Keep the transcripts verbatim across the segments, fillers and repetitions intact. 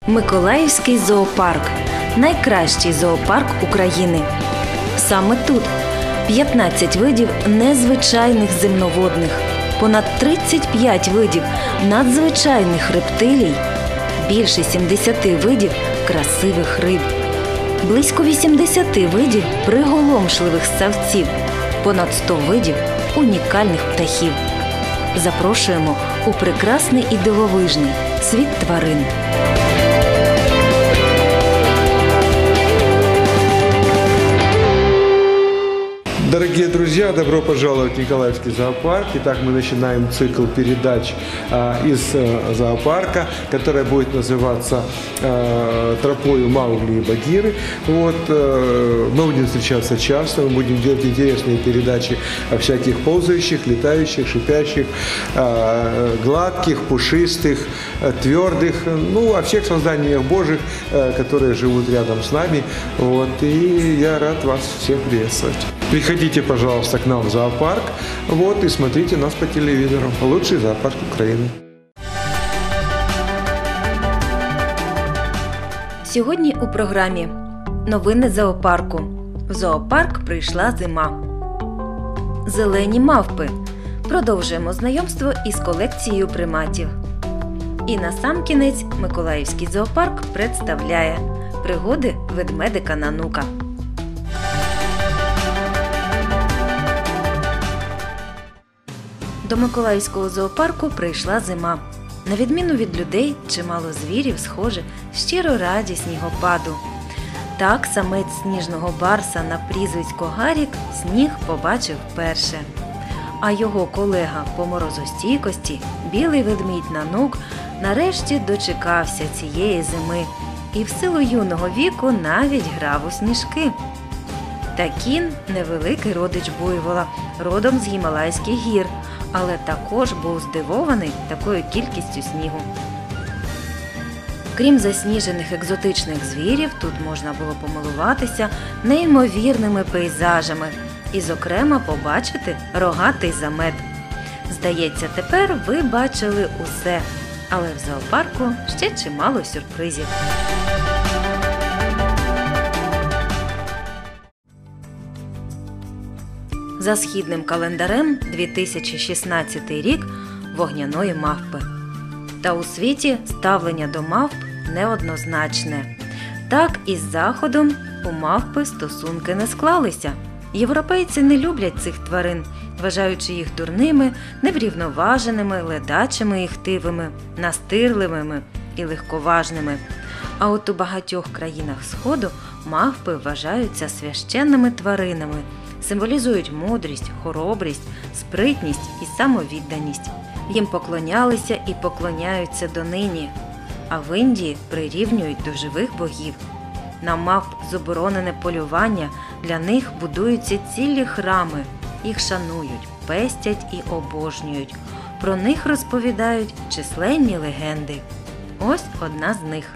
Миколаївський зоопарк – найкращий зоопарк України. Саме тут п'ятнадцять видів незвичайних земноводних, понад тридцять п'ять видів надзвичайних рептилій, більше сімдесят видів красивих риб, близько вісімдесят видів приголомшливих ссавців, понад сто видів унікальних птахів. Запрошуємо у прекрасний і дивовижний світ тварин. Дорогие друзья, добро пожаловать в Николаевский зоопарк. Итак, мы начинаем цикл передач а, из а, зоопарка, которая будет называться а, «Тропою Маугли и Багиры». Вот, а, мы будем встречаться часто, мы будем делать интересные передачи о всяких ползающих, летающих, шипящих, а, гладких, пушистых, а, твердых, ну, о всех созданиях Божьих, а, которые живут рядом с нами. Вот, и я рад вас всех приветствовать. Приходите, пожалуйста, к нам в зоопарк, вот, и смотрите нас по телевизору. Лучший зоопарк Украины. Сьогодні у програмі «Новини зоопарку». В зоопарк прийшла зима. Зелені мавпи. Продовжуємо знайомство із колекцією приматів. І насамкінець Миколаївський зоопарк представляє пригоди ведмедика Нанука. До Миколаївського зоопарку прийшла зима. На відміну від людей, чимало звірів, схоже, щиро раді снігопаду. Так самець сніжного барса на прізвисько Гарік сніг побачив вперше. А його колега по морозостійкості, білий ведмідь Нанук, нарешті дочекався цієї зими і в силу юного віку навіть грав у сніжки. Такін – невеликий родич буйвола, родом з Гімалайських гір, але також був здивований такою кількістю снігу. Крім засніжених екзотичних звірів, тут можна було помилуватися неймовірними пейзажами і, зокрема, побачити рогатий замет. Здається, тепер ви бачили усе, але в зоопарку ще чимало сюрпризів. За східним календарем дві тисячі шістнадцятий рік вогняної мавпи. Та у світі ставлення до мавп неоднозначне. Так і з Заходом у мавпи стосунки не склалися. Європейці не люблять цих тварин, вважаючи їх дурними, неврівноваженими, ледачими і хтивими, настирливими і легковажними. А от у багатьох країнах Сходу мавпи вважаються священними тваринами, символізують мудрість, хоробрість, спритність і самовідданість. Їм поклонялися і поклоняються донині, а в Індії прирівнюють до живих богів. На мавп заборонене полювання, для них будуються цілі храми, їх шанують, пестять і обожнюють. Про них розповідають численні легенди. Ось одна з них.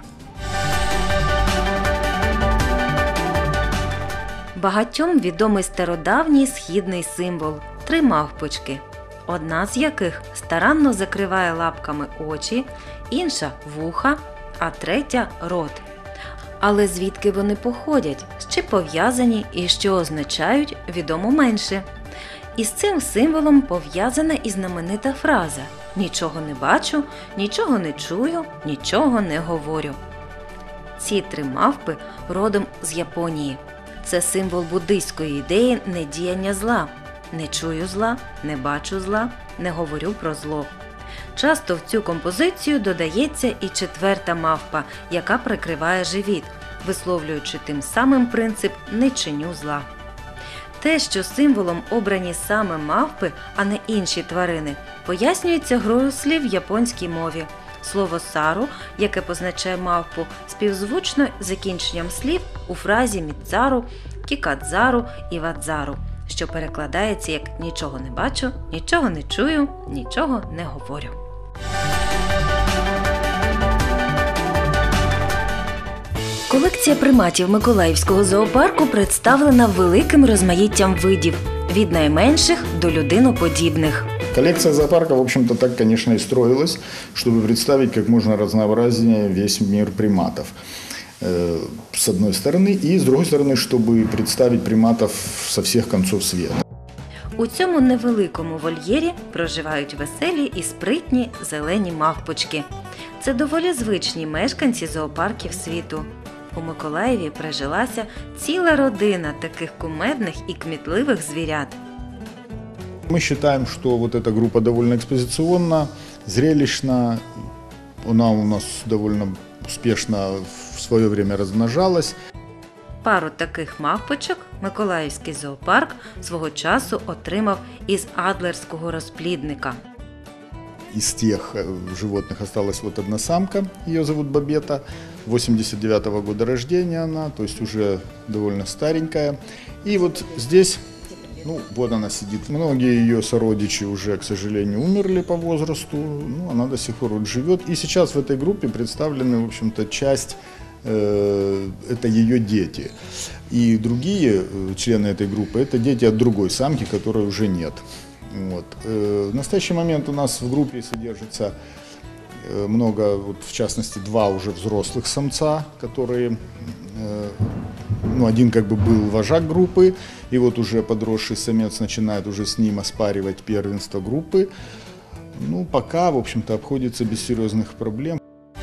Багатьом відомий стародавній східний символ – три мавпочки, одна з яких старанно закриває лапками очі, інша – вуха, а третя – рот. Але звідки вони походять, з чим пов'язані і що означають, відомо менше. І з цим символом пов'язана і знаменита фраза «Нічого не бачу, нічого не чую, нічого не говорю». Ці три мавпи родом з Японії. Це символ буддийської ідеї недіяння зла. Не чую зла, не бачу зла, не говорю про зло. Часто в цю композицію додається і четверта мавпа, яка прикриває живіт, висловлюючи тим самим принцип «не чиню зла». Те, що символом обрані саме мавпи, а не інші тварини, пояснюється грою слів в японській мові. Слово «сару», яке позначає мавпу, співзвучно з закінченням слів у фразі «мідзару», «кікадзару» і «вадзару», що перекладається як «нічого не бачу, нічого не чую, нічого не говорю». Колекція приматів Миколаївського зоопарку представлена великим розмаїттям видів – від найменших до людиноподібних. Коллекция зоопарка, в общем-то, так, конечно, и строилась, чтобы представить как можно разнообразнее весь мир приматов. С одной стороны, и с другой стороны, чтобы представить приматов со всех концов света. У цьому невеликому вольєрі проживають веселі і спритні зелені мавпочки. Це доволі звичні мешканці зоопарків світу. У Миколаєві прижилася ціла родина таких кумедних і кмітливих звірят. Мы считаем, что вот эта группа довольно экспозиционна, зрелищна. Она у нас довольно успешно в свое время размножалась. Пару таких мавпочок Миколаївський зоопарк свого часу отримав із адлерського розплідника. Из тех животных осталась вот одна самка, ее зовут Бабета, восемьдесят девятого года рождения она, то есть уже довольно старенькая. И вот здесь, ну вот она сидит, многие ее сородичи уже, к сожалению, умерли по возрасту, ну она до сих пор вот живет. И сейчас в этой группе представлены, в общем-то, часть, э, это ее дети. И другие члены этой группы, это дети от другой самки, которой уже нет. Вот. В настоящий момент у нас в группе содержится много, вот в частности, два уже взрослых самца, которые, ну, один как бы был вожак группы, и вот уже подросший самец начинает уже с ним оспаривать первенство группы. Ну, пока, в общем-то, обходится без серьезных проблем.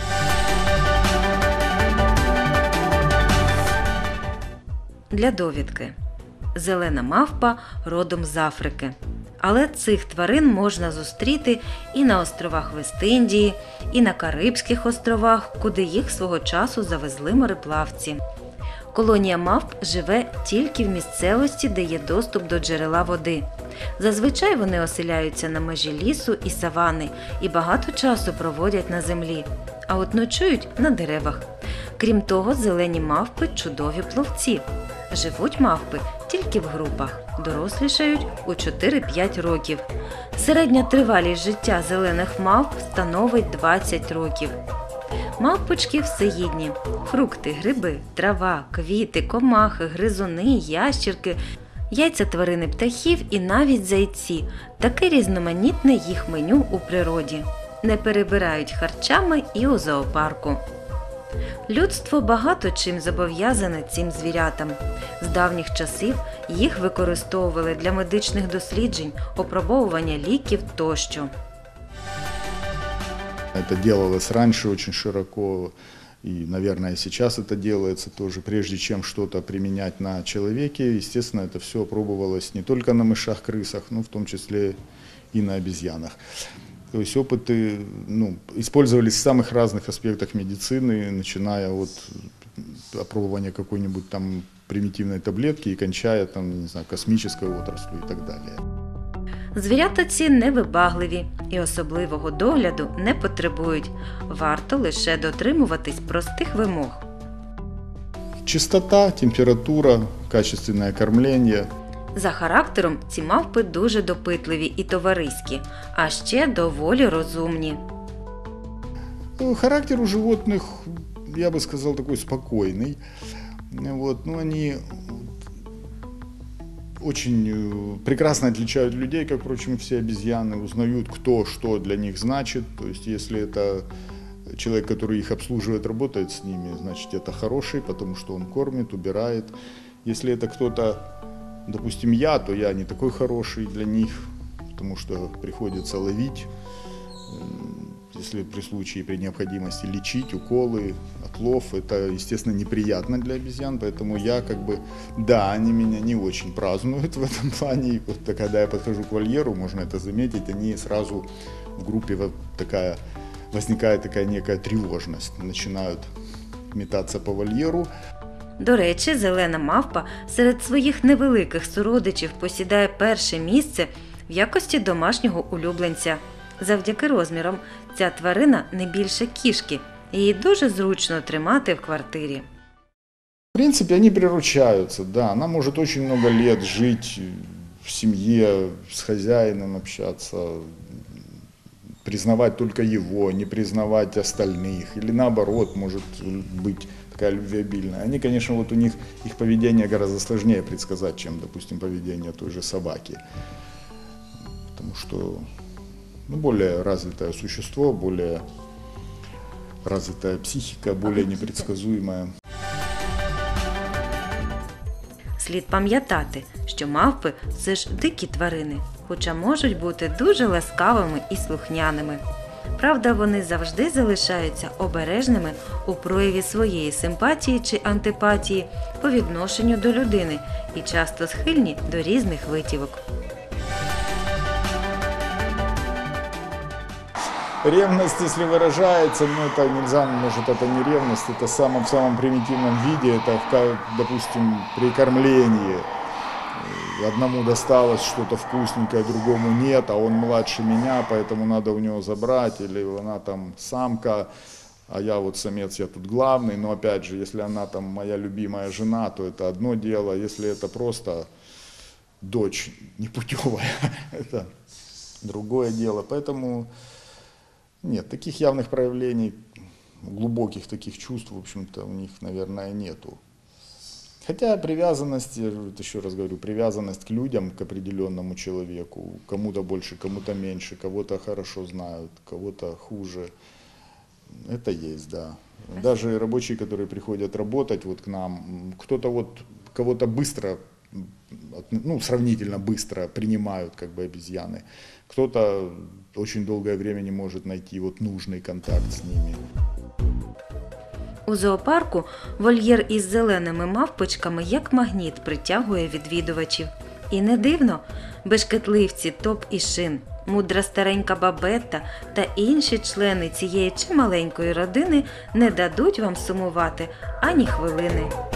Для довідки. Зелена мавпа родом з Африки. Але цих тварин можна зустріти і на островах Вест-Індії, і на Карибських островах, куди їх свого часу завезли мореплавці. Колонія мавп живе тільки в місцевості, де є доступ до джерела води. Зазвичай вони оселяються на межі лісу і савани і багато часу проводять на землі, а от ночують на деревах. Крім того, зелені мавпи – чудові пловці. Живуть мавпи тільки в групах, дорослішають у чотири-п'ять років. Середня тривалість життя зелених мавп становить двадцять років. Мавпочки всеїдні – фрукти, гриби, трава, квіти, комахи, гризуни, ящірки, яйця тварини птахів і навіть зайці. Таке різноманітне їх меню у природі. Не перебирають харчами і у зоопарку. Людство багато чим зобов'язане цим звірятам. З давніх часів їх використовували для медичних досліджень, опробовування ліків тощо. Это делалось раньше очень широко, и, наверное, и сейчас это делается тоже. Прежде чем что-то применять на человеке, естественно, это все опробовалось не только на мышах, крысах, но в том числе и на обезьянах. То есть опыты, ну, использовались в самых разных аспектах медицины, начиная от опробования какой-нибудь там примитивной таблетки и кончая там, не знаю, космической отраслью и так далее. Звірята ці невибагливі і особливого догляду не потребують. Варто лише дотримуватись простих вимог. Чистота, температура, качественное кормление. За характером ці мавпи дуже допитливі і товариські, а ще доволі розумні. Характер у животных, я бы сказал, такой спокойный. Вот, но они очень прекрасно отличают людей, как, впрочем, все обезьяны, узнают, кто что для них значит. То есть, если это человек, который их обслуживает, работает с ними, значит, это хороший, потому что он кормит, убирает. Если это кто-то, допустим, я, то я не такой хороший для них, потому что приходится ловить, если при случае, при необходимости лечить, уколы, отлов. Это, естественно, неприятно для обезьян, поэтому я как бы, да, они меня не очень празднуют в этом плане. И вот когда я подхожу к вольеру, можно это заметить, они сразу в группе вот такая, возникает такая некая тревожность, начинают метаться по вольеру. До речі, зелена мавпа серед своїх невеликих сородичів посідає перше місце в якості домашнього улюбленця. Завдяки розмірам ця тварина не більше кішки, її дуже зручно тримати в квартирі. В принципе, они приручаются, да, она может очень много лет жить в семье, с хозяином общаться, признавать только его, не признавать остальных, или наоборот, может быть такая любвеобильная. Они, конечно, вот у них, их поведение гораздо сложнее предсказать, чем, допустим, поведение той же собаки. Потому что ну, более развитое существо, более развитая психика, более непредсказуемая. Слід пам'ятати, що мавпи – це ж дикі тварини, хоча можуть бути дуже ласкавими і слухняними. Правда, вони завжди залишаються обережними у прояві своєї симпатії чи антипатії по відношенню до людини і часто схильні до різних витівок. Ревность, если выражается, ну это нельзя, может это не ревность, это в самом, в самом примитивном виде, это, в, допустим, при кормлении. Одному досталось что-то вкусненькое, другому нет, а он младше меня, поэтому надо у него забрать, или она там самка, а я вот самец, я тут главный. Но опять же, если она там моя любимая жена, то это одно дело, если это просто дочь непутевая, это другое дело. Поэтому нет, таких явных проявлений, глубоких таких чувств, в общем-то, у них, наверное, нету. Хотя привязанность, я еще раз говорю, привязанность к людям, к определенному человеку, кому-то больше, кому-то меньше, кого-то хорошо знают, кого-то хуже, это есть, да. Даже рабочие, которые приходят работать вот к нам, кто-то вот, кого-то быстро, ну, сравнительно быстро принимают, как бы, обезьяны, кто-то очень долгое время не может найти вот нужный контакт с ними. У зоопарку вольєр із зеленими мавпочками як магніт притягує відвідувачів. І не дивно, бешкетливці Топ і Шин, мудра старенька Бабетта та інші члени цієї чималенької родини не дадуть вам сумувати ані хвилини.